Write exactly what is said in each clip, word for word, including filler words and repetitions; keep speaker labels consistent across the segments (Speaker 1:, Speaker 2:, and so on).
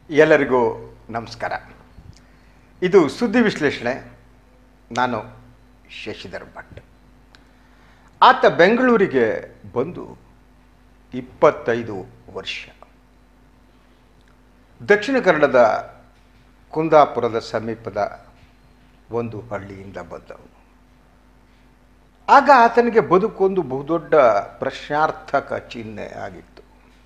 Speaker 1: ಎಲ್ಲರಿಗೂ ನಮಸ್ಕಾರ. ಇದು ಸುದ್ದಿ ವಿಶ್ಲೇಷಣೆ. ನಾನು ಶಶಿಧರ್ ಭಟ್. ಆತ ಬೆಂಗಳೂರಿಗೆ ಬಂದು ಇಪ್ಪತ್ತೈದು ವರ್ಷ. ದಕ್ಷಿಣ ಕನ್ನಡದ ಕುಂದಾಪುರದ ಸಮೀಪದ ಒಂದು ಹಳ್ಳಿಯಿಂದ ಬಂದವನು. ಆಗ ಆತನಿಗೆ ಬದುಕೊಂದು ಬಹುದೊಡ್ಡ ಪ್ರಶ್ನಾರ್ಥಕ ಚಿಹ್ನೆ ಆಗಿತ್ತು.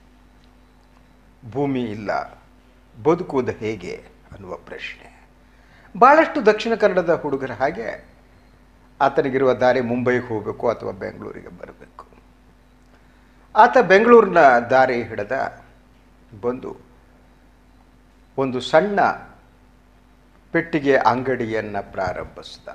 Speaker 1: ಭೂಮಿ ಇಲ್ಲ, ಬದುಕುವುದು ಹೇಗೆ ಅನ್ನುವ ಪ್ರಶ್ನೆ. ಭಾಳಷ್ಟು ದಕ್ಷಿಣ ಕನ್ನಡದ ಹುಡುಗರ ಹಾಗೆ ಆತನಿಗಿರುವ ದಾರಿ ಮುಂಬೈಗೆ ಹೋಗಬೇಕು ಅಥವಾ ಬೆಂಗಳೂರಿಗೆ ಬರಬೇಕು. ಆತ ಬೆಂಗಳೂರಿನ ದಾರಿ ಹಿಡಿದ ಬಂದು ಒಂದು ಸಣ್ಣ ಪೆಟ್ಟಿಗೆ ಅಂಗಡಿಯನ್ನು ಪ್ರಾರಂಭಿಸಿದ.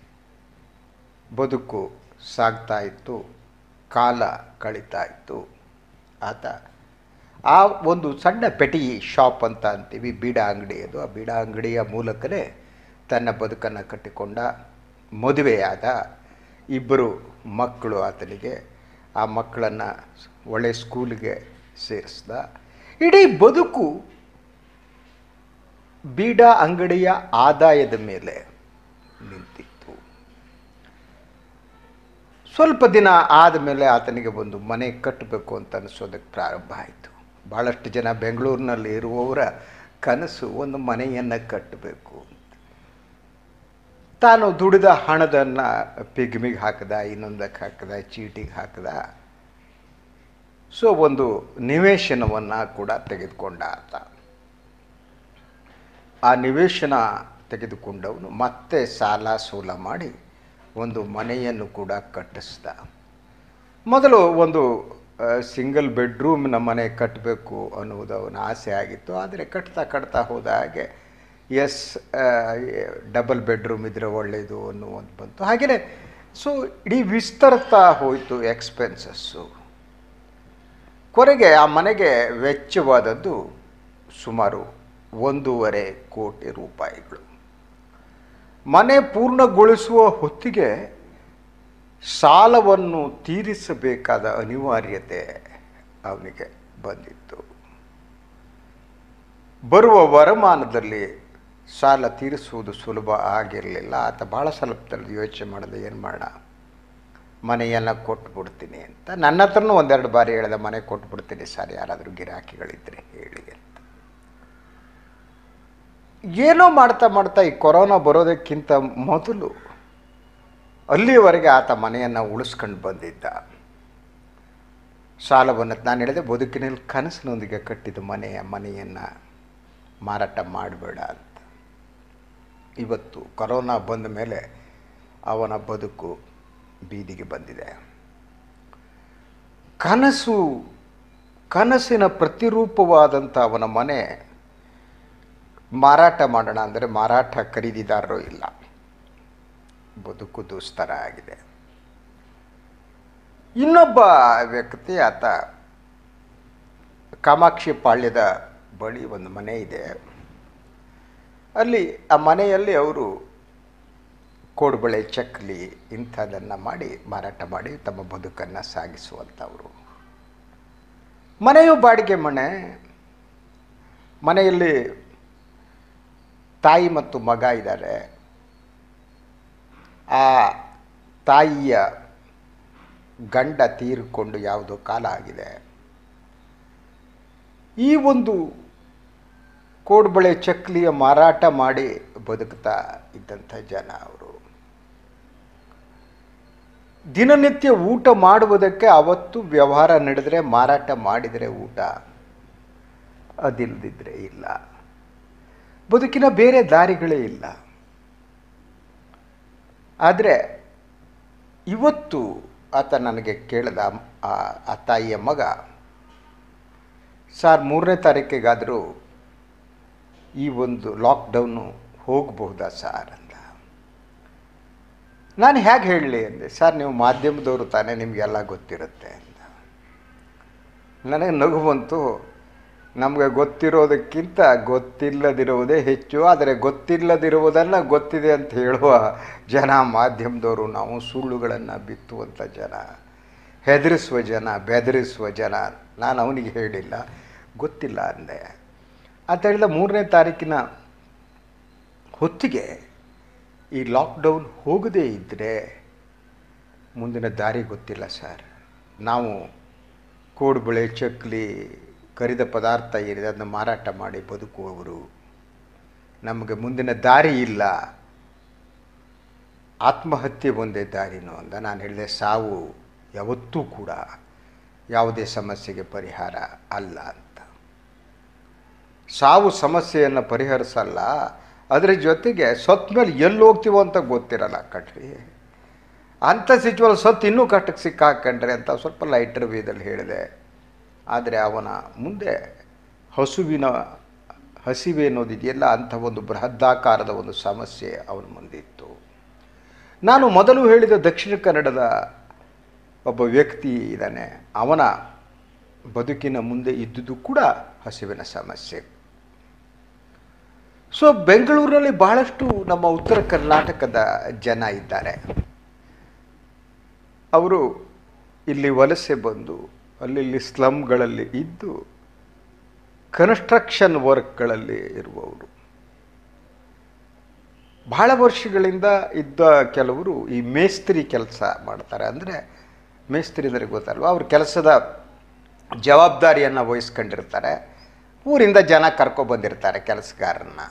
Speaker 1: ಬದುಕು ಸಾಗ್ತಾ ಇತ್ತು, ಕಾಲ ಕಳೀತಾ ಇತ್ತು. ಆತ ಆ ಒಂದು ಸಣ್ಣ ಪೆಟಿ ಶಾಪ್ ಅಂತ ಅಂತೀವಿ, ಬೀಡ ಅಂಗಡಿ ಅದು. ಆ ಬೀಡ ಅಂಗಡಿಯ ಮೂಲಕವೇ ತನ್ನ ಬದುಕನ್ನು ಕಟ್ಟಿಕೊಂಡ. ಮದುವೆಯಾದ, ಇಬ್ಬರು ಮಕ್ಕಳು ಆತನಿಗೆ. ಆ ಮಕ್ಕಳನ್ನು ಒಳ್ಳೆಯ ಸ್ಕೂಲಿಗೆ ಸೇರಿಸ್ದ. ಇಡೀ ಬದುಕು ಬೀಡ ಅಂಗಡಿಯ ಆದಾಯದ ಮೇಲೆ ನಿಂತಿತ್ತು. ಸ್ವಲ್ಪ ದಿನ ಆದಮೇಲೆ ಆತನಿಗೆ ಒಂದು ಮನೆ ಕಟ್ಟಬೇಕು ಅಂತ ಅನಿಸೋದಕ್ಕೆ ಪ್ರಾರಂಭ ಆಯಿತು. ಭಾಳಷ್ಟು ಜನ ಬೆಂಗಳೂರಿನಲ್ಲಿ ಇರುವವರ ಕನಸು ಒಂದು ಮನೆಯನ್ನು ಕಟ್ಟಬೇಕು ಅಂತ. ತಾನು ದುಡಿದ ಹಣದನ್ನು ಪಿಗ್ಮಿಗೆ ಹಾಕಿದ, ಇನ್ನೊಂದಕ್ಕೆ ಹಾಕಿದ, ಚೀಟಿಗೆ ಹಾಕಿದ. ಸೊ ಒಂದು ನಿವೇಶನವನ್ನು ಕೂಡ ತೆಗೆದುಕೊಂಡ ಆತ. ಆ ನಿವೇಶನ ತೆಗೆದುಕೊಂಡವನು ಮತ್ತೆ ಸಾಲ ಸೋಲ ಮಾಡಿ ಒಂದು ಮನೆಯನ್ನು ಕೂಡ ಕಟ್ಟಿಸ್ದ. ಮೊದಲು ಒಂದು ಸಿಂಗಲ್ ಬೆಡ್ರೂಮ್ನ ಮನೆ ಕಟ್ಟಬೇಕು ಅನ್ನುವುದು ಅವನ ಆಸೆ ಆಗಿತ್ತು. ಆದರೆ ಕಟ್ತಾ ಕಟ್ತಾ ಹೋದ ಹಾಗೆ ಎಸ್ ಡಬಲ್ ಬೆಡ್ರೂಮ್ ಇದ್ದರೆ ಒಳ್ಳೆಯದು ಅನ್ನುವಂಥ ಬಂತು. ಹಾಗೆಯೇ ಸೊ ಇಡೀ ವಿಸ್ತರ್ತಾ ಹೋಯಿತು ಎಕ್ಸ್ಪೆನ್ಸಸ್ಸು. ಕೊನೆಗೆ ಆ ಮನೆಗೆ ವೆಚ್ಚವಾದದ್ದು ಸುಮಾರು ಒಂದೂವರೆ ಕೋಟಿ ರೂಪಾಯಿಗಳು. ಮನೆ ಪೂರ್ಣಗೊಳಿಸುವ ಹೊತ್ತಿಗೆ ಸಾಲವನ್ನು ತೀರಿಸಬೇಕಾದ ಅನಿವಾರ್ಯತೆ ಅವನಿಗೆ ಬಂದಿತ್ತು. ಬರುವ ವರಮಾನದಲ್ಲಿ ಸಾಲ ತೀರಿಸುವುದು ಸುಲಭ ಆಗಿರಲಿಲ್ಲ. ಆತ ಭಾಳ ಸ್ವಲ್ಪದಲ್ಲಿ ಯೋಚನೆ ಮಾಡಿದೆ, ಏನು ಮಾಡೋಣ, ಮನೆಯನ್ನು ಕೊಟ್ಬಿಡ್ತೀನಿ ಅಂತ. ನನ್ನ ಹತ್ರನೂ ಒಂದೆರಡು ಬಾರಿ ಹೇಳಿದೆ, ಮನೆ ಕೊಟ್ಬಿಡ್ತೀನಿ ಸರ್, ಯಾರಾದರೂ ಗಿರಾಕಿಗಳಿದ್ದರೆ ಹೇಳಿ ಅಂತ. ಏನೋ ಮಾಡ್ತಾ ಮಾಡ್ತಾ ಈ ಕೊರೋನಾ ಬರೋದಕ್ಕಿಂತ ಮೊದಲು ಅಲ್ಲಿಯವರೆಗೆ ಆತ ಮನೆಯನ್ನು ಉಳಿಸ್ಕೊಂಡು ಬಂದಿದ್ದ. ಸಾಲವನ್ನು ನಾನು ಹೇಳಿದೆ, ಬದುಕಿನಲ್ಲಿ ಕನಸಿನೊಂದಿಗೆ ಕಟ್ಟಿದ ಮನೆಯ ಮನೆಯನ್ನು ಮಾರಾಟ ಮಾಡಬೇಡ ಅಂತ. ಇವತ್ತು ಕೊರೋನಾ ಬಂದ ಮೇಲೆ ಅವನ ಬದುಕು ಬೀದಿಗೆ ಬಂದಿದೆ. ಕನಸು ಕನಸಿನ ಪ್ರತಿರೂಪವಾದಂಥ ಅವನ ಮನೆ ಮಾರಾಟ ಮಾಡೋಣ ಅಂದರೆ ಮಾರಾಟ ಖರೀದಿದಾರರು ಇಲ್ಲ. ಬದುಕು ದುಸ್ತರ ಆಗಿದೆ. ಇನ್ನೊಬ್ಬ ವ್ಯಕ್ತಿ, ಆತ ಕಾಮಾಕ್ಷಿ ಪಾಳ್ಯದ ಬಳಿ ಒಂದು ಮನೆ ಇದೆ. ಅಲ್ಲಿ ಆ ಮನೆಯಲ್ಲಿ ಅವರು ಕೋಡುಬಳೆ, ಚಕ್ಲಿ ಇಂಥದ್ದನ್ನು ಮಾಡಿ ಮಾರಾಟ ಮಾಡಿ ತಮ್ಮ ಬದುಕನ್ನು ಸಾಗಿಸುವಂಥವರು. ಮನೆಯು ಬಾಡಿಗೆ ಮನೆ. ಮನೆಯಲ್ಲಿ ತಾಯಿ ಮತ್ತು ಮಗ ಇದ್ದಾರೆ. ಆ ತಾಯಿಯ ಗಂಡ ತೀರಿಕೊಂಡು ಯಾವುದೋ ಕಾಲ ಆಗಿದೆ. ಈ ಒಂದು ಕೋಡುಬಳೆ ಚಕ್ಲಿಯ ಮಾರಾಟ ಮಾಡಿ ಬದುಕ್ತಾ ಇದ್ದಂಥ ಜನ ಅವರು. ದಿನನಿತ್ಯ ಊಟ ಮಾಡುವುದಕ್ಕೆ ಅವತ್ತು ವ್ಯವಹಾರ ನಡೆದರೆ, ಮಾರಾಟ ಮಾಡಿದರೆ ಊಟ, ಅದಿಲ್ಲದಿದ್ದರೆ ಇಲ್ಲ. ಬದುಕಿನ ಬೇರೆ ದಾರಿಗಳೇ ಇಲ್ಲ. ಆದರೆ ಇವತ್ತು ಆತ ನನಗೆ ಕೇಳಿದ, ಆ ತಾಯಿಯ ಮಗ, ಸರ್ ಮೂರನೇ ತಾರೀಕಿಗಾದರೂ ಈ ಒಂದು ಲಾಕ್ಡೌನು ಹೋಗಬಹುದಾ ಸರ್ ಅಂತ. ನಾನು ಹೇಗೆ ಹೇಳಲಿ ಅಂದೆ. ಸರ್ ನೀವು ಮಾಧ್ಯಮದವರು ತಾನೇ, ನಿಮಗೆಲ್ಲ ಗೊತ್ತಿರುತ್ತೆ ಅಂತ. ನನಗೆ ನಗು ಬಂತು. ನಮಗೆ ಗೊತ್ತಿರೋದಕ್ಕಿಂತ ಗೊತ್ತಿಲ್ಲದಿರುವುದೇ ಹೆಚ್ಚು. ಆದರೆ ಗೊತ್ತಿಲ್ಲದಿರುವುದನ್ನು ಗೊತ್ತಿದೆ ಅಂತ ಹೇಳುವ ಜನ ಮಾಧ್ಯಮದವರು ನಾವು. ಸುಳ್ಳುಗಳನ್ನು ಬಿತ್ತುವಂಥ ಜನ, ಹೆದರಿಸುವ ಜನ, ಬೆದರಿಸುವ ಜನ. ನಾನು ಅವನಿಗೆ ಹೇಳಿಲ್ಲ, ಗೊತ್ತಿಲ್ಲ ಅಂದೆ. ಅಂತ ಹೇಳಿದ ಮೂರನೇ ತಾರೀಕಿನ ಹೊತ್ತಿಗೆ ಈ ಲಾಕ್ಡೌನ್ ಹೋಗದೇ ಇದ್ದರೆ ಮುಂದಿನ ದಾರಿ ಗೊತ್ತಿಲ್ಲ ಸರ್. ನಾವು ಕೋಡುಬಳೆ, ಚಕ್ಲಿ, ಕರಿದ ಪದಾರ್ಥ ಏನಿದೆ ಅದನ್ನು ಮಾರಾಟ ಮಾಡಿ ಬದುಕುವವರು. ನಮಗೆ ಮುಂದಿನ ದಾರಿ ಇಲ್ಲ, ಆತ್ಮಹತ್ಯೆ ಒಂದೇ ದಾರಿನೂ ಅಂದ. ನಾನು ಹೇಳಿದೆ, ಸಾವು ಯಾವತ್ತೂ ಕೂಡ ಯಾವುದೇ ಸಮಸ್ಯೆಗೆ ಪರಿಹಾರ ಅಲ್ಲ ಅಂತ. ಸಾವು ಸಮಸ್ಯೆಯನ್ನು ಪರಿಹರಿಸಲ್ಲ, ಅದರ ಜೊತೆಗೆ ಸತ್ತ ಮೇಲೆ ಎಲ್ಲಿ ಹೋಗ್ತೀವೋ ಅಂತ ಗೊತ್ತಿರಲ್ಲ ಕಣ್ರಿ. ಅಂಥ ಸಿಚುವಲ್ ಸತ್ತು ಇನ್ನೂ ಕಟ್ಟಕ್ಕೆ ಸಿಕ್ಕಾಕೊಂಡ್ರೆ ಅಂತ ಸ್ವಲ್ಪ ಲೈಟರ್ ವೇದಲ್ಲಿ ಹೇಳಿದೆ. ಆದರೆ ಅವನ ಮುಂದೆ ಹಸುವಿನ ಹಸಿವೆ ಅನ್ನೋದಿದೆಯಲ್ಲ, ಅಂಥ ಒಂದು ಬೃಹದಾಕಾರದ ಒಂದು ಸಮಸ್ಯೆ ಅವನ ಮುಂದಿತ್ತು. ನಾನು ಮೊದಲು ಹೇಳಿದ ದಕ್ಷಿಣ ಕನ್ನಡದ ಒಬ್ಬ ವ್ಯಕ್ತಿ ಇದ್ದಾನೆ, ಅವನ ಬದುಕಿನ ಮುಂದೆ ಇದ್ದುದು ಕೂಡ ಹಸಿವಿನ ಸಮಸ್ಯೆ. ಸೊ ಬೆಂಗಳೂರಿನಲ್ಲಿ ಬಹಳಷ್ಟು ನಮ್ಮ ಉತ್ತರ ಕರ್ನಾಟಕದ ಜನ ಇದ್ದಾರೆ. ಅವರು ಇಲ್ಲಿ ವಲಸೆ ಬಂದು ಅಲ್ಲಿ ಸ್ಲಮ್ಗಳಲ್ಲಿ ಇದ್ದು ಕನ್ಸ್ಟ್ರಕ್ಷನ್ ವರ್ಕ್ಗಳಲ್ಲಿ ಇರುವವರು. ಬಹಳ ವರ್ಷಗಳಿಂದ ಇದ್ದ ಕೆಲವರು ಈ ಮೇಸ್ತ್ರಿ ಕೆಲಸ ಮಾಡ್ತಾರೆ. ಅಂದರೆ ಮೇಸ್ತ್ರಿ ಅಂದರೆ ಗೊತ್ತಲ್ವ, ಅವ್ರ ಕೆಲಸದ ಜವಾಬ್ದಾರಿಯನ್ನು ವಹಿಸ್ಕೊಂಡಿರ್ತಾರೆ. ಊರಿಂದ ಜನ ಕರ್ಕೊಬಂದಿರ್ತಾರೆ ಕೆಲಸಗಾರನ್ನ.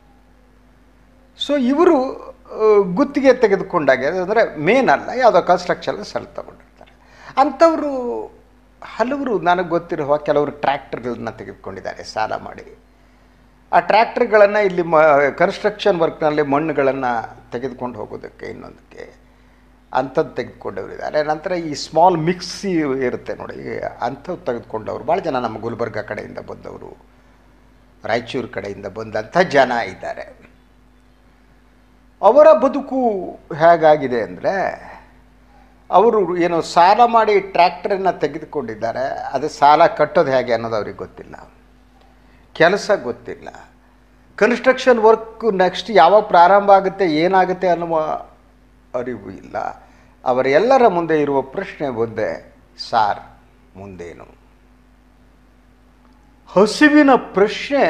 Speaker 1: ಸೊ ಇವರು ಗುತ್ತಿಗೆ ತೆಗೆದುಕೊಂಡಾಗ, ಅಂದರೆ ಮೇನ್ ಅಲ್ಲ, ಯಾವುದೋ ಕನ್ಸ್ಟ್ರಕ್ಷನ್ ಸಲ ತಗೊಂಡಿರ್ತಾರೆ. ಅಂಥವರು ಹಲವರು ನನಗೆ ಗೊತ್ತಿರುವ ಕೆಲವರು ಟ್ರ್ಯಾಕ್ಟರ್ಗಳನ್ನ ತೆಗೆದುಕೊಂಡಿದ್ದಾರೆ ಸಾಲ ಮಾಡಿ. ಆ ಟ್ರ್ಯಾಕ್ಟರ್ಗಳನ್ನು ಇಲ್ಲಿ ಮ ಕನ್ಸ್ಟ್ರಕ್ಷನ್ ವರ್ಕ್ನಲ್ಲಿ ಮಣ್ಣುಗಳನ್ನು ತೆಗೆದುಕೊಂಡು ಹೋಗೋದಕ್ಕೆ, ಇನ್ನೊಂದಕ್ಕೆ ಅಂಥದ್ದು ತೆಗೆದುಕೊಂಡವರಿದ್ದಾರೆ. ನಂತರ ಈ ಸ್ಮಾಲ್ ಮಿಕ್ಸಿ ಇರುತ್ತೆ ನೋಡಿ, ಅಂಥವು ತೆಗೆದುಕೊಂಡವರು ಭಾಳ ಜನ ನಮ್ಮ ಗುಲ್ಬರ್ಗ ಕಡೆಯಿಂದ ಬಂದವರು, ರಾಯಚೂರು ಕಡೆಯಿಂದ ಬಂದಂಥ ಜನ ಇದ್ದಾರೆ. ಅವರ ಬದುಕು ಹೇಗಾಗಿದೆ ಅಂದರೆ, ಅವರು ಏನೋ ಸಾಲ ಮಾಡಿ ಟ್ರ್ಯಾಕ್ಟರನ್ನು ತೆಗೆದುಕೊಂಡಿದ್ದಾರೆ. ಅದು ಸಾಲ ಕಟ್ಟೋದು ಹೇಗೆ ಅನ್ನೋದು ಅವ್ರಿಗೆ ಗೊತ್ತಿಲ್ಲ, ಕೆಲಸ ಗೊತ್ತಿಲ್ಲ, ಕನ್ಸ್ಟ್ರಕ್ಷನ್ ವರ್ಕ್ ನೆಕ್ಸ್ಟ್ ಯಾವಾಗ ಪ್ರಾರಂಭ ಆಗುತ್ತೆ, ಏನಾಗುತ್ತೆ ಅನ್ನುವ ಅರಿವು ಇಲ್ಲ. ಅವರೆಲ್ಲರ ಮುಂದೆ ಇರುವ ಪ್ರಶ್ನೆ ಒಂದೇ, ಸಾರ್ ಮುಂದೇನು? ಹಸಿವಿನ ಪ್ರಶ್ನೆ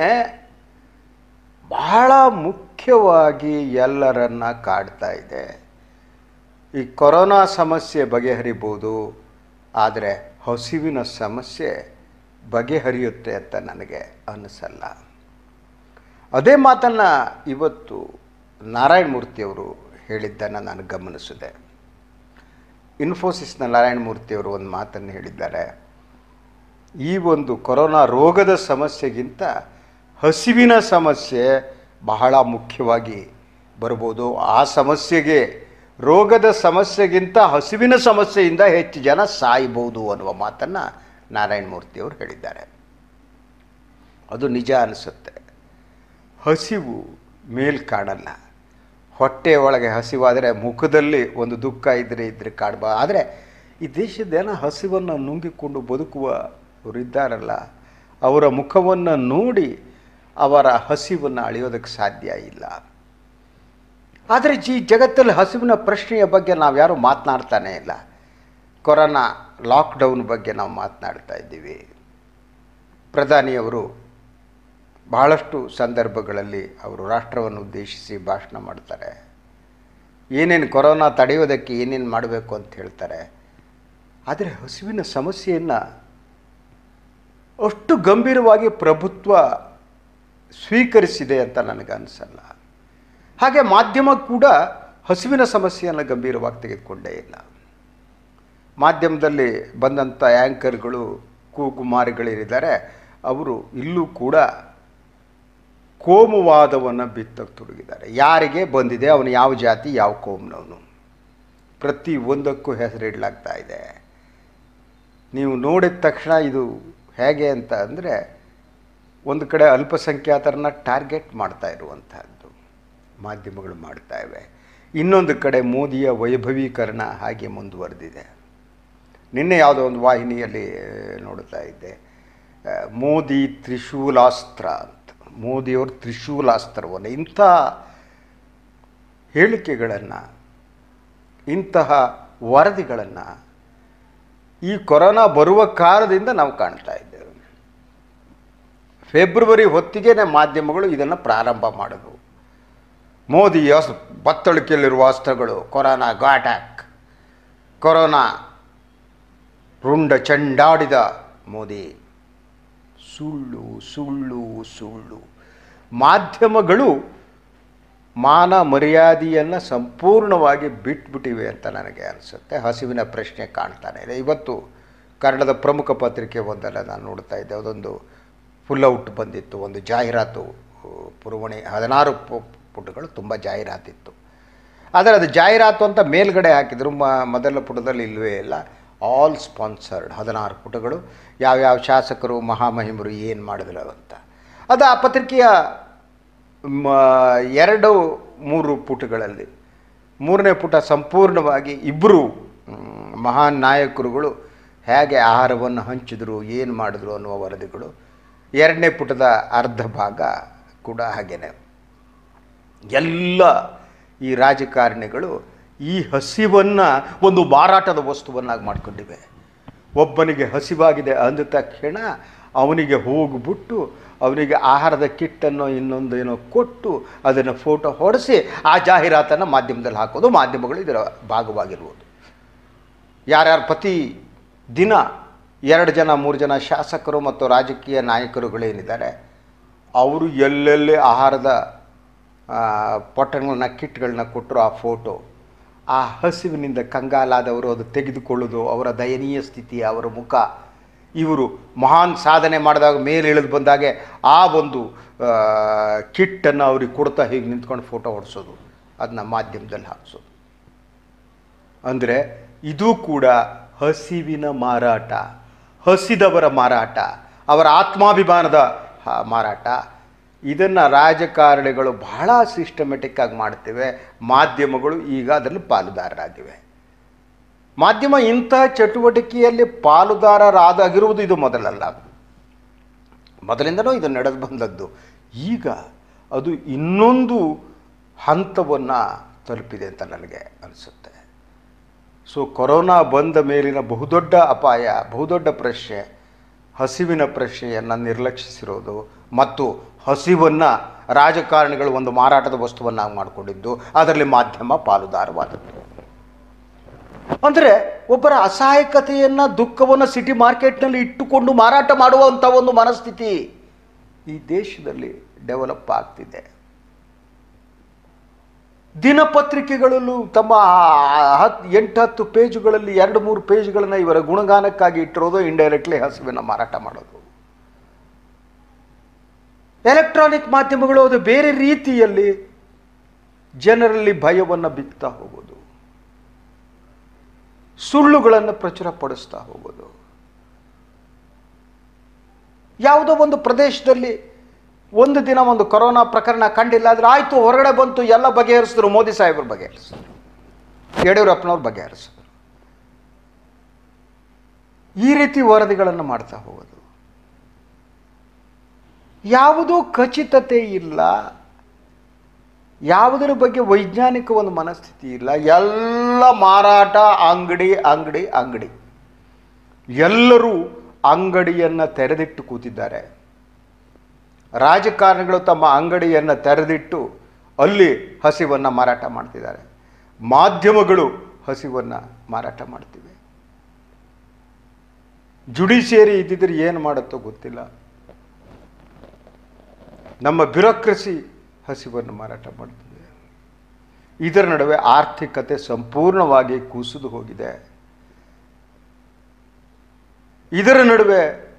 Speaker 1: ಬಹಳ ಮುಖ್ಯವಾಗಿ ಎಲ್ಲರನ್ನ ಕಾಡ್ತಾ ಇದೆ. ಈ ಕೊರೋನಾ ಸಮಸ್ಯೆ ಬಗೆಹರಿಬೋದು, ಆದರೆ ಹಸಿವಿನ ಸಮಸ್ಯೆ ಬಗೆಹರಿಯುತ್ತೆ ಅಂತ ನನಗೆ ಅನ್ನಿಸಲ್ಲ. ಅದೇ ಮಾತನ್ನು ಇವತ್ತು ನಾರಾಯಣ ಮೂರ್ತಿಯವರು ಹೇಳಿದ್ದನ್ನು ನಾನು ಗಮನಿಸಿದೆ. ಇನ್ಫೋಸಿಸ್ನ ನಾರಾಯಣ ಮೂರ್ತಿಯವರು ಒಂದು ಮಾತನ್ನು ಹೇಳಿದ್ದಾರೆ, ಈ ಒಂದು ಕೊರೋನಾ ರೋಗದ ಸಮಸ್ಯೆಗಿಂತ ಹಸಿವಿನ ಸಮಸ್ಯೆ ಬಹಳ ಮುಖ್ಯವಾಗಿ ಬರ್ಬೋದು. ಆ ಸಮಸ್ಯೆಗೆ, ರೋಗದ ಸಮಸ್ಯೆಗಿಂತ ಹಸಿವಿನ ಸಮಸ್ಯೆಯಿಂದ ಹೆಚ್ಚು ಜನ ಸಾಯ್ಬೋದು ಅನ್ನುವ ಮಾತನ್ನು ನಾರಾಯಣ ಮೂರ್ತಿಯವರು ಹೇಳಿದ್ದಾರೆ. ಅದು ನಿಜ ಅನಿಸುತ್ತೆ. ಹಸಿವು ಮೇಲ್ ಕಾಣಲ್ಲ, ಹೊಟ್ಟೆ ಒಳಗೆ ಹಸಿವಾದರೆ ಮುಖದಲ್ಲಿ ಒಂದು ದುಃಖ ಇದ್ದರೆ ಇದ್ದರೆ ಕಾಡ್ಬಾ. ಆದರೆ ಈ ದೇಶದ ಜನ ಹಸಿವನ್ನು ನುಂಗಿಕೊಂಡು ಬದುಕುವವರಿದ್ದಾರಲ್ಲ, ಅವರ ಮುಖವನ್ನು ನೋಡಿ ಅವರ ಹಸಿವನ್ನು ಅಳೆಯೋದಕ್ಕೆ ಸಾಧ್ಯ ಇಲ್ಲ. ಆದರೆ ಈ ಜಗತ್ತಲ್ಲಿ ಹಸಿವಿನ ಪ್ರಶ್ನೆಯ ಬಗ್ಗೆ ನಾವು ಯಾರೂ ಮಾತನಾಡ್ತಾನೇ ಇಲ್ಲ. ಕೊರೋನಾ ಲಾಕ್ಡೌನ್ ಬಗ್ಗೆ ನಾವು ಮಾತನಾಡ್ತಾ ಇದ್ದೀವಿ. ಪ್ರಧಾನಿಯವರು ಬಹಳಷ್ಟು ಸಂದರ್ಭಗಳಲ್ಲಿ ಅವರು ರಾಷ್ಟ್ರವನ್ನು ಉದ್ದೇಶಿಸಿ ಭಾಷಣ ಮಾಡ್ತಾರೆ. ಏನೇನು ಕೊರೋನಾ ತಡೆಯೋದಕ್ಕೆ ಏನೇನು ಮಾಡಬೇಕು ಅಂತ ಹೇಳ್ತಾರೆ. ಆದರೆ ಹಸಿವಿನ ಸಮಸ್ಯೆಯನ್ನು ಅಷ್ಟು ಗಂಭೀರವಾಗಿ ಪ್ರಭುತ್ವ ಸ್ವೀಕರಿಸಿದೆ ಅಂತ ನನಗನ್ನಿಸಲ್ಲ. ಹಾಗೆ ಮಾಧ್ಯಮ ಕೂಡ ಹಸಿವಿನ ಸಮಸ್ಯೆಯನ್ನು ಗಂಭೀರವಾಗಿ ತೆಗೆದುಕೊಂಡೇ ಇಲ್ಲ. ಮಾಧ್ಯಮದಲ್ಲಿ ಬಂದಂಥ ಆ್ಯಂಕರ್ಗಳು, ಕೂಗುಮಾರಿಗಳಿದ್ದಾರೆ, ಅವರು ಇಲ್ಲೂ ಕೂಡ ಕೋಮುವಾದವನ್ನು ಬಿತ್ತಕ್ಕೆ ತೊಡಗಿದ್ದಾರೆ. ಯಾರಿಗೆ ಬಂದಿದೆ, ಅವನು ಯಾವ ಜಾತಿ, ಯಾವ ಕೋಮ್ನವನು, ಪ್ರತಿ ಒಂದಕ್ಕೂ ಹೆಸರಿಡಲಾಗ್ತಾ ಇದೆ. ನೀವು ನೋಡಿದ ತಕ್ಷಣ ಇದು ಹೇಗೆ ಅಂತ ಅಂದರೆ, ಒಂದು ಕಡೆ ಅಲ್ಪಸಂಖ್ಯಾತರನ್ನ ಟಾರ್ಗೆಟ್ ಮಾಡ್ತಾ ಇರುವಂತಹದ್ದು ಮಾಧ್ಯಮಗಳು ಮಾಡ್ತಾ ಇವೆ. ಇನ್ನೊಂದು ಕಡೆ ಮೋದಿಯ ವೈಭವೀಕರಣ ಹಾಗೆ ಮುಂದುವರೆದಿದೆ. ನಿನ್ನೆ ಯಾವುದೋ ಒಂದು ವಾಹಿನಿಯಲ್ಲಿ ನೋಡ್ತಾ ಇದ್ದೆ, ಮೋದಿ ತ್ರಿಶೂಲಾಸ್ತ್ರ ಅಂತ. ಮೋದಿಯವರು ತ್ರಿಶೂಲಾಸ್ತ್ರವನ್ನು, ಇಂಥ ಹೇಳಿಕೆಗಳನ್ನು, ಇಂತಹ ವರದಿಗಳನ್ನು ಈ ಕೊರೋನಾ ಬರುವ ಕಾಲದಿಂದ ನಾವು ಕಾಣ್ತಾ ಇದ್ದೇವೆ. ಫೆಬ್ರವರಿ ಹೊತ್ತಿಗೆ ಮಾಧ್ಯಮಗಳು ಇದನ್ನು ಪ್ರಾರಂಭ ಮಾಡಿದವು. ಮೋದಿ ಅಸ್ ಬತ್ತಳಿಕೆಯಲ್ಲಿರುವ ಅಸ್ತ್ರಗಳು, ಕೊರೋನಾ ಘಾಟಕ್, ಕೊರೋನಾ ರುಂಡ ಚೆಂಡಾಡಿದ ಮೋದಿ, ಸುಳ್ಳು ಸುಳ್ಳು ಸುಳ್ಳು. ಮಾಧ್ಯಮಗಳು ಮಾನ ಮರ್ಯಾದೆಯನ್ನು ಸಂಪೂರ್ಣವಾಗಿ ಬಿಟ್ಬಿಟ್ಟಿವೆ ಅಂತ ನನಗೆ ಅನಿಸುತ್ತೆ. ಹಸಿವಿನ ಪ್ರಶ್ನೆ ಕಾಣ್ತಾನೆ ಇದೆ. ಇವತ್ತು ಕನ್ನಡದ ಪ್ರಮುಖ ಪತ್ರಿಕೆ ಒಂದಲ್ಲ ನಾನು ನೋಡ್ತಾ ಇದ್ದೆ, ಅದೊಂದು ಫುಲ್ ಔಟ್ ಬಂದಿತ್ತು, ಒಂದು ಜಾಹೀರಾತು ಪುರವಣಿ, ಹದಿನಾರು ಪುಟಗಳು ತುಂಬ ಜಾಹೀರಾತಿತ್ತು. ಆದರೆ ಅದು ಜಾಹೀರಾತು ಅಂತ ಮೇಲ್ಗಡೆ ಹಾಕಿದರು, ಮ ಮೊದಲ ಪುಟದಲ್ಲಿ ಇಲ್ಲವೇ ಇಲ್ಲ, ಆಲ್ ಸ್ಪಾನ್ಸರ್ಡ್, ಹದಿನಾರು ಪುಟಗಳು, ಯಾವ್ಯಾವ ಶಾಸಕರು ಮಹಾಮಹಿಮರು ಏನು ಮಾಡಿದ್ರು ಅಂತ. ಅದು ಆ ಪತ್ರಿಕೆಯ ಮ ಎರಡು ಮೂರು ಪುಟಗಳಲ್ಲಿ ಮೂರನೇ ಪುಟ ಸಂಪೂರ್ಣವಾಗಿ ಇಬ್ಬರು ಮಹಾನ್ ನಾಯಕರುಗಳು ಹೇಗೆ ಆಹಾರವನ್ನು ಹಂಚಿದ್ರು, ಏನು ಮಾಡಿದ್ರು ಅನ್ನುವ ವರದಿಗಳು. ಎರಡನೇ ಪುಟದ ಅರ್ಧ ಭಾಗ ಕೂಡ ಹಾಗೇನೆ. ಎಲ್ಲ ಈ ರಾಜಕಾರಣಿಗಳು ಈ ಹಸಿವನ್ನು ಒಂದು ಮಾರಾಟದ ವಸ್ತುವನ್ನಾಗಿ ಮಾಡಿಕೊಂಡಿವೆ. ಒಬ್ಬನಿಗೆ ಹಸಿವಾಗಿದೆ ಅಂದ ತಕ್ಷಣ ಅವನಿಗೆ ಹೋಗಿಬಿಟ್ಟು ಅವನಿಗೆ ಆಹಾರದ ಕಿಟ್ಟನ್ನು ಇನ್ನೊಂದು ಏನೋ ಕೊಟ್ಟು ಅದನ್ನು ಫೋಟೋ ಹೊಡೆಸಿ ಆ ಜಾಹೀರಾತನ್ನು ಮಾಧ್ಯಮದಲ್ಲಿ ಹಾಕೋದು, ಮಾಧ್ಯಮಗಳು ಇದರ ಭಾಗವಾಗಿರುವುದು. ಯಾರ್ಯಾರು ಪ್ರತಿ ದಿನ ಎರಡು ಜನ ಮೂರು ಜನ ಶಾಸಕರು ಮತ್ತು ರಾಜಕೀಯ ನಾಯಕರುಗಳೇನಿದ್ದಾರೆ ಅವರು ಎಲ್ಲೆಲ್ಲಿ ಆಹಾರದ ಪೊಟ್ಟಣಗಳನ್ನ ಕಿಟ್ಗಳನ್ನ ಕೊಟ್ಟರು ಆ ಫೋಟೋ, ಆ ಹಸಿವಿನಿಂದ ಕಂಗಾಲಾದವರು ಅದು ತೆಗೆದುಕೊಳ್ಳೋದು, ಅವರ ದಯನೀಯ ಸ್ಥಿತಿ, ಅವರ ಮುಖ, ಇವರು ಮಹಾನ್ ಸಾಧನೆ ಮಾಡಿದಾಗ ಮೇಲೆ ಇಳಿದು ಬಂದಾಗೆ ಆ ಒಂದು ಕಿಟ್ಟನ್ನು ಅವ್ರಿಗೆ ಕೊಡ್ತಾ ಹೀಗೆ ನಿಂತ್ಕೊಂಡು ಫೋಟೋ ಹೊಡಿಸೋದು, ಅದನ್ನ ಮಾಧ್ಯಮದಲ್ಲಿ ಹಾಕಿಸೋದು. ಅಂದರೆ ಇದು ಕೂಡ ಹಸಿವಿನ ಮಾರಾಟ, ಹಸಿದವರ ಮಾರಾಟ, ಅವರ ಆತ್ಮಾಭಿಮಾನದ ಮಾರಾಟ. ಇದನ್ನು ರಾಜಕಾರಣಿಗಳು ಬಹಳ ಸಿಸ್ಟಮೆಟಿಕ್ ಆಗಿ ಮಾಡ್ತೇವೆ. ಮಾಧ್ಯಮಗಳು ಈಗ ಅದನ್ನು ಪಾಲುದಾರರಾಗಿವೆ. ಮಾಧ್ಯಮ ಇಂಥ ಚಟುವಟಿಕೆಯಲ್ಲಿ ಪಾಲುದಾರರಾದಾಗಿರುವುದು ಇದು ಮೊದಲಲ್ಲ, ಮೊದಲಿಂದನೂ ಇದು ನಡೆದು ಬಂದದ್ದು. ಈಗ ಅದು ಇನ್ನೊಂದು ಹಂತವನ್ನು ತಲುಪಿದೆ ಅಂತ ನನಗೆ ಅನಿಸುತ್ತೆ. ಸೊ ಕೊರೋನಾ ಬಂದ ಮೇಲಿನ ಬಹುದೊಡ್ಡ ಅಪಾಯ, ಬಹುದೊಡ್ಡ ಪ್ರಶ್ನೆ ಹಸಿವಿನ ಪ್ರಶ್ನೆಯನ್ನು ನಿರ್ಲಕ್ಷಿಸಿರೋದು ಮತ್ತು ಹಸಿವನ್ನು ರಾಜಕಾರಣಿಗಳು ಒಂದು ಮಾರಾಟದ ವಸ್ತುವನ್ನಾಗಿ ಮಾಡಿಕೊಂಡಿದ್ದು, ಅದರಲ್ಲಿ ಮಾಧ್ಯಮ ಪಾಲುದಾರವಾದದ್ದು. ಅಂದರೆ ಒಬ್ಬರ ಅಸಹಾಯಕತೆಯನ್ನು, ದುಃಖವನ್ನು ಸಿಟಿ ಮಾರ್ಕೆಟ್ನಲ್ಲಿ ಇಟ್ಟುಕೊಂಡು ಮಾರಾಟ ಮಾಡುವಂಥ ಒಂದು ಮನಸ್ಥಿತಿ ಈ ದೇಶದಲ್ಲಿ ಡೆವಲಪ್ ಆಗ್ತಿದೆ. ದಿನಪತ್ರಿಕೆಗಳಲ್ಲೂ ತಮ್ಮ ಹತ್ತು ಎಂಟು ಹತ್ತು ಪೇಜುಗಳಲ್ಲಿ ಎರಡು ಮೂರು ಪೇಜ್ಗಳನ್ನು ಇವರ ಗುಣಗಾನಕ್ಕಾಗಿ ಇಟ್ಟಿರೋದು, ಇಂಡೈರೆಕ್ಟ್ಲಿ ಹಸಿವನ್ನು ಮಾರಾಟ ಮಾಡೋದು. ಎಲೆಕ್ಟ್ರಾನಿಕ್ ಮಾಧ್ಯಮಗಳು ಅದು ಬೇರೆ ರೀತಿಯಲ್ಲಿ ಜನರಲ್ಲಿ ಭಯವನ್ನು ಬಿತ್ತಾ ಹೋಗೋದು, ಸುಳ್ಳುಗಳನ್ನು ಪ್ರಚುರಪಡಿಸ್ತಾ ಹೋಗೋದು. ಯಾವುದೋ ಒಂದು ಪ್ರದೇಶದಲ್ಲಿ ಒಂದು ದಿನ ಒಂದು ಕೊರೋನಾ ಪ್ರಕರಣ ಕಂಡಿಲ್ಲ ಆದರೆ ಆಯಿತು, ಹೊರಗಡೆ ಬಂತು, ಎಲ್ಲ ಬಗೆಹರಿಸಿದ್ರು, ಮೋದಿ ಸಾಹೇಬರು ಬಗೆಹರಿಸಿದ್ರು, ಯಡಿಯೂರಪ್ಪನವ್ರು ಬಗೆಹರಿಸಿದ್ರು. ಈ ರೀತಿ ವರದಿಗಳನ್ನು ಮಾಡ್ತಾ ಹೋಗೋದು. ಯಾವುದೂ ಖಚಿತತೆ ಇಲ್ಲ, ಯಾವುದರ ಬಗ್ಗೆ ವೈಜ್ಞಾನಿಕ ಒಂದು ಮನಸ್ಥಿತಿ ಇಲ್ಲ. ಎಲ್ಲ ಮಾರಾಟ, ಅಂಗಡಿ ಅಂಗಡಿ ಅಂಗಡಿ. ಎಲ್ಲರೂ ಅಂಗಡಿಯನ್ನು ತೆರೆದಿಟ್ಟು ಕೂತಿದ್ದಾರೆ. ರಾಜಕಾರಣಿಗಳು ತಮ್ಮ ಅಂಗಡಿಯನ್ನು ತೆರೆದಿಟ್ಟು ಅಲ್ಲಿ ಹಸಿವನ್ನು ಮಾರಾಟ ಮಾಡ್ತಿದ್ದಾರೆ. ಮಾಧ್ಯಮಗಳು ಹಸಿವನ್ನು ಮಾರಾಟ ಮಾಡ್ತಿವೆ. ಜುಡಿಷಿಯರಿ ಇದ್ದಿದ್ರೆ ಏನು ಮಾಡುತ್ತೋ ಗೊತ್ತಿಲ್ಲ. ನಮ್ಮ ಬ್ಯೂರೋಕ್ರಸಿ ಹಸಿವನ್ನು ಮಾರಾಟ ಮಾಡ್ತಿದೆ. ಇದರ ನಡುವೆ ಆರ್ಥಿಕತೆ ಸಂಪೂರ್ಣವಾಗಿ ಕುಸಿದು ಹೋಗಿದೆ. ಇದರ ನಡುವೆ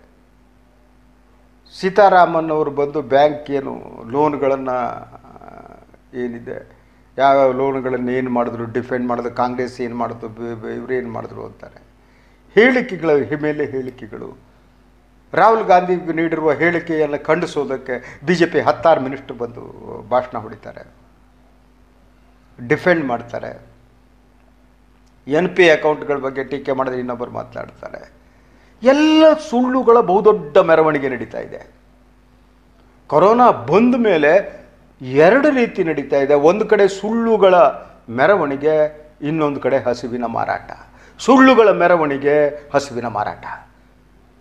Speaker 1: ಸೀತಾರಾಮನ್ ಅವರು ಬಂದು ಬ್ಯಾಂಕ್ ಏನು ಲೋನ್ಗಳನ್ನು ಏನಿದೆ ಯಾವ್ಯಾವ ಲೋನ್ಗಳನ್ನು ಏನು ಮಾಡಿದ್ರು, ಡಿಫೆಂಡ್ ಮಾಡಿದ್ರು, ಕಾಂಗ್ರೆಸ್ ಏನು ಮಾಡಿದ್ರು, ಇವರು ಏನು ಮಾಡಿದ್ರು ಅಂತಾರೆ. ಹೇಳಿಕೆಗಳ ಮೇಲೆ ಹೇಳಿಕೆಗಳು. ರಾಹುಲ್ ಗಾಂಧಿ ನೀಡಿರುವ ಹೇಳಿಕೆಯನ್ನು ಖಂಡಿಸೋದಕ್ಕೆ ಬಿ ಜೆ ಪಿ ಹತ್ತಾರು ಮಿನಿಸ್ಟರ್ ಬಂದು ಭಾಷಣ ಹೊಡಿತಾರೆ, ಡಿಫೆಂಡ್ ಮಾಡ್ತಾರೆ. ಎನ್ ಪಿ ಅಕೌಂಟ್ಗಳ ಬಗ್ಗೆ ಟೀಕೆ ಮಾಡಿದ್ರೆ ಇನ್ನೊಬ್ಬರು ಮಾತನಾಡ್ತಾರೆ. ಎಲ್ಲ ಸುಳ್ಳುಗಳ ಬಹುದೊಡ್ಡ ಮೆರವಣಿಗೆ ನಡೀತಾ ಇದೆ. ಕೊರೋನಾ ಬಂದ ಮೇಲೆ ಎರಡು ರೀತಿ ನಡೀತಾ ಇದೆ. ಒಂದು ಕಡೆ ಸುಳ್ಳುಗಳ ಮೆರವಣಿಗೆ, ಇನ್ನೊಂದು ಕಡೆ ಹಸಿವಿನ ಮಾರಾಟ. ಸುಳ್ಳುಗಳ ಮೆರವಣಿಗೆ, ಹಸಿವಿನ ಮಾರಾಟ.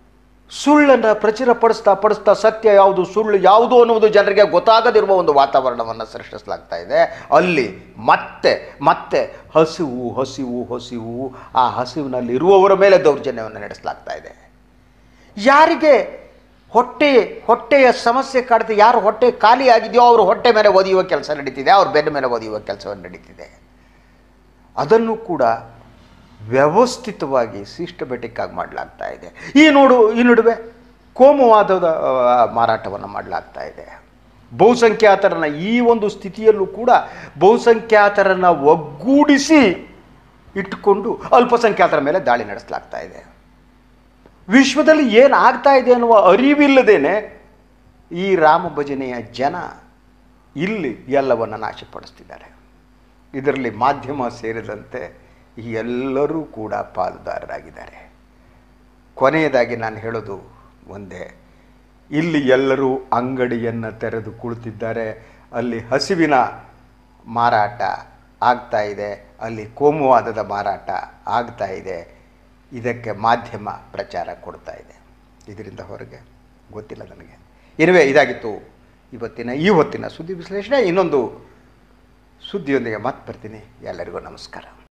Speaker 1: ಸುಳ್ಳನ್ನು ಪ್ರಚುರಪಡಿಸ್ತಾ ಪಡಿಸ್ತಾ ಸತ್ಯ ಯಾವುದು ಸುಳ್ಳು ಯಾವುದು ಅನ್ನುವುದು ಜನರಿಗೆ ಗೊತ್ತಾಗದಿರುವ ಒಂದು ವಾತಾವರಣವನ್ನು ಸೃಷ್ಟಿಸಲಾಗ್ತಾ ಇದೆ. ಅಲ್ಲಿ ಮತ್ತೆ ಮತ್ತೆ ಹಸಿವು ಹಸಿವು ಹಸಿವು ಆ ಹಸಿವಿನಲ್ಲಿರುವವರ ಮೇಲೆ ದೌರ್ಜನ್ಯವನ್ನು ನಡೆಸಲಾಗ್ತಾ ಇದೆ. ಯಾರಿಗೆ ಹೊಟ್ಟೆ ಹೊಟ್ಟೆಯ ಸಮಸ್ಯೆ ಕಾಡುತ್ತೆ, ಯಾರು ಹೊಟ್ಟೆ ಖಾಲಿ ಆಗಿದೆಯೋ ಅವರು ಹೊಟ್ಟೆ ಮೇಲೆ ಒದೆಯುವ ಕೆಲಸ ನಡೀತಿದೆ, ಅವ್ರ ಬೆನ್ನ ಮೇಲೆ ಒದೆಯುವ ಕೆಲಸವನ್ನು ನಡೀತಿದೆ. ಅದನ್ನು ಕೂಡ ವ್ಯವಸ್ಥಿತವಾಗಿ ಸಿಸ್ಟಮೆಟಿಕ್ ಆಗಿ ಮಾಡಲಾಗ್ತಾ ಇದೆ. ಈ ನೋಡು ಈ ನಡುವೆ ಕೋಮುವಾದದ ಮಾರಾಟವನ್ನು ಮಾಡಲಾಗ್ತಾ ಇದೆ. ಬಹುಸಂಖ್ಯಾತರನ್ನು ಈ ಒಂದು ಸ್ಥಿತಿಯಲ್ಲೂ ಕೂಡ ಬಹುಸಂಖ್ಯಾತರನ್ನು ಒಗ್ಗೂಡಿಸಿ ಇಟ್ಟುಕೊಂಡು ಅಲ್ಪಸಂಖ್ಯಾತರ ಮೇಲೆ ದಾಳಿ ನಡೆಸಲಾಗ್ತಾ ಇದೆ. ವಿಶ್ವದಲ್ಲಿ ಏನು ಆಗ್ತಾ ಇದೆ ಅನ್ನುವ ಅರಿವಿಲ್ಲದೇನೆ ಈ ರಾಮ ಭಜನೆಯ ಜನ ಇಲ್ಲಿ ಎಲ್ಲವನ್ನು ನಾಶಪಡಿಸ್ತಿದ್ದಾರೆ. ಇದರಲ್ಲಿ ಮಾಧ್ಯಮ ಸೇರಿದಂತೆ ಎಲ್ಲರೂ ಕೂಡ ಪಾಲುದಾರರಾಗಿದ್ದಾರೆ. ಕೊನೆಯದಾಗಿ ನಾನು ಹೇಳೋದು ಒಂದೇ, ಇಲ್ಲಿ ಎಲ್ಲರೂ ಅಂಗಡಿಯನ್ನು ತೆರೆದು ಕುಳಿತಿದ್ದಾರೆ. ಅಲ್ಲಿ ಹಸಿವಿನ ಮಾರಾಟ ಆಗ್ತಾ ಇದೆ, ಅಲ್ಲಿ ಕೋಮುವಾದದ ಮಾರಾಟ ಆಗ್ತಾ ಇದೆ. ಇದಕ್ಕೆ ಮಾಧ್ಯಮ ಪ್ರಚಾರ ಕೊಡ್ತಾ ಇದೆ. ಇದರಿಂದ ಹೊರಗೆ ಗೊತ್ತಿಲ್ಲ ನನಗೆ. ಇರುವೆ ಇದಾಗಿತ್ತು ಇವತ್ತಿನ ಈ ಹೊತ್ತಿನ ಸುದ್ದಿ ವಿಶ್ಲೇಷಣೆ. ಇನ್ನೊಂದು ಸುದ್ದಿಯೊಂದಿಗೆ ಮತ್ತೆ ಬರ್ತೀನಿ. ಎಲ್ಲರಿಗೂ ನಮಸ್ಕಾರ.